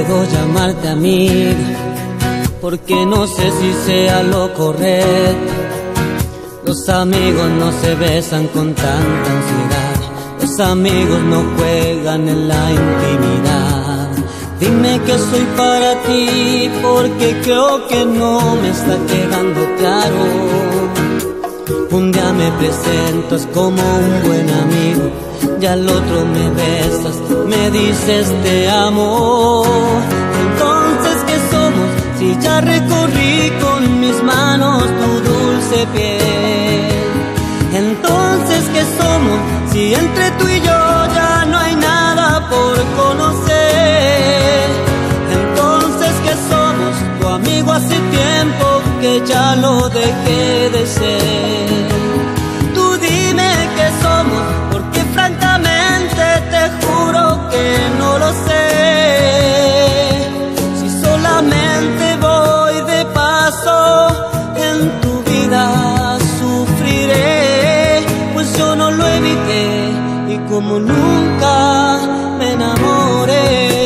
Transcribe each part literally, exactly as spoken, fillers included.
puedo llamarte amiga, porque no sé si sea lo correcto. Los amigos no se besan con tanta ansiedad, los amigos no juegan en la intimidad. Dime que soy para ti, porque creo que no me está quedando claro. Un día me presentas como un buen amigo, y al otro me besas, me dices te amo. Entonces, ¿qué somos si ya recorrí con mis manos tu dulce piel? Entonces, ¿qué somos si entre tú y yo ya no hay nada por conocer? Entonces, ¿qué somos? Tu amigo hace tiempo que ya lo dejé de ser. Tú dime qué somos, porque francamente te juro que no lo sé. Si solamente voy de paso, en tu vida sufriré, pues yo no lo evité y como nunca me enamoré.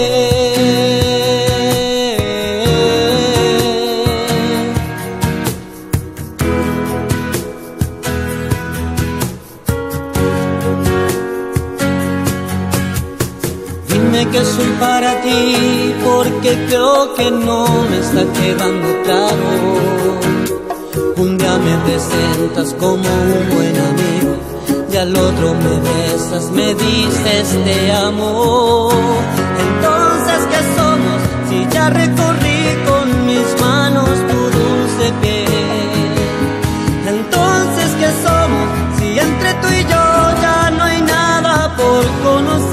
Que soy para ti, porque creo que no me está quedando claro. Un día me presentas como un buen amigo, y al otro me besas, me dices te amo. Entonces, ¿qué somos si ya recorrí con mis manos tu dulce piel? Entonces, ¿qué somos si entre tú y yo ya no hay nada por conocer?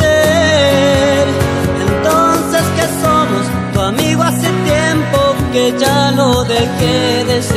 Amigo hace tiempo que ya lo dejé de ser.